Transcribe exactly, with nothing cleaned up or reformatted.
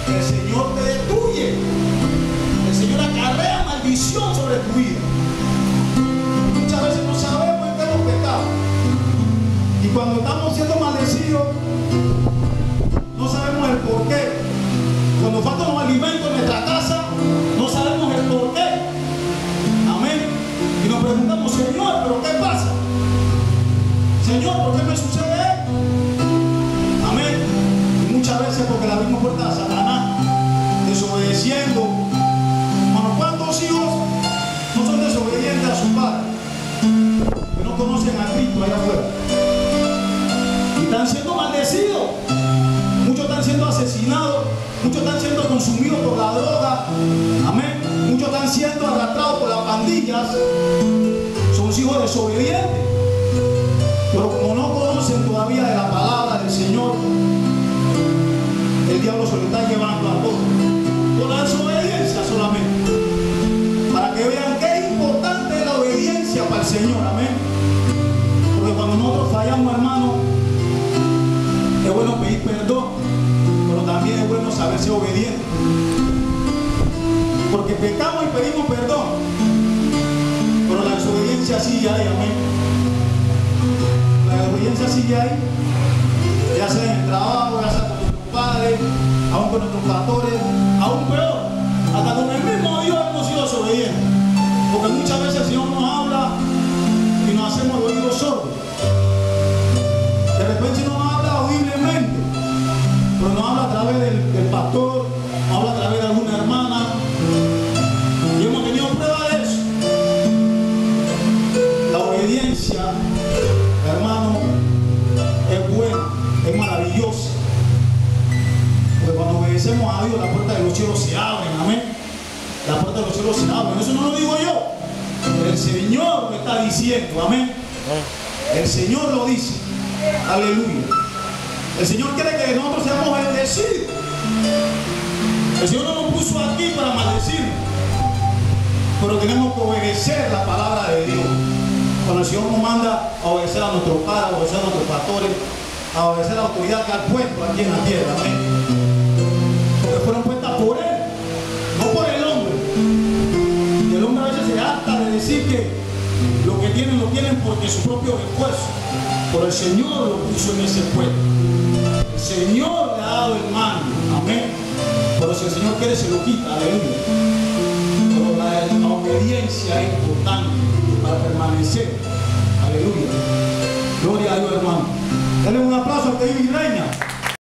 el Señor te destruye. El Señor acarrea maldición sobre tu vida. Muchas veces no sabemos en qué hemos pecado. Y cuando estamos siendo maldecidos, no sabemos el por qué. Cuando faltan los alimentos en nuestra casa, no sabemos el por qué. Amén. Y nos preguntamos, Señor, ¿pero qué pasa? Señor, ¿por qué me sucede esto? Amén. Y muchas veces porque la abrimos puerta a Satanás, desobedeciendo. Bueno, ¿cuántos hijos no son desobedientes a sus padres? Que no conocen a Cristo allá afuera. Y están siendo maldecidos. Muchos están siendo asesinados. Muchos están siendo consumidos por la droga. Amén. Muchos están siendo arrastrados por las pandillas. Son hijos desobedientes. Pero como no conocen todavía de la palabra del Señor, el diablo se lo está llevando a todos. Por la desobediencia solamente. Para que vean qué importante es la obediencia para el Señor. Amén. Porque cuando nosotros fallamos, hermano, es bueno pedir perdón, pero también es bueno saber ser obediente. Porque pecamos y pedimos perdón, pero la desobediencia sigue ahí. Amén. La desobediencia sigue ahí, ya sea en el trabajo, ya sea con nuestros padres, aún con nuestros pastores, aún peor, hasta con el mismo Dios hemos sido desobedientes. Porque muchas veces el Señor nos habla y nos hacemos el oído sordo. De repente no nos habla audiblemente, pero nos habla a través del, del pastor, nos habla a través de alguna hermana, y hemos tenido prueba de eso. La obediencia, hermano, es buena, es maravillosa, porque cuando obedecemos a Dios, la puerta de los cielos se abren. Amén. La puerta de los cielos se abren. Eso no lo digo yo, el Señor lo está diciendo. Amén. El Señor lo dice. Aleluya. El Señor quiere que nosotros seamos bendecidos. El Señor no nos puso aquí para maldecirnos, pero tenemos que obedecer la palabra de Dios. Cuando el Señor nos manda a obedecer a nuestros padres, a obedecer a nuestros pastores, a obedecer a la autoridad que ha puesto aquí en la tierra. Amén. Porque fueron puestas por Él, no por el hombre. Y el hombre a veces se harta de decir que lo que tienen lo tienen porque su propio esfuerzo. Pero el Señor lo puso en ese puesto. El Señor le ha dado el mando. Amén. Pero si el Señor quiere, se lo quita. Aleluya. Pero la, la obediencia es importante para permanecer. Aleluya. Gloria a Dios, hermano. Denle un aplauso al que vive y reina.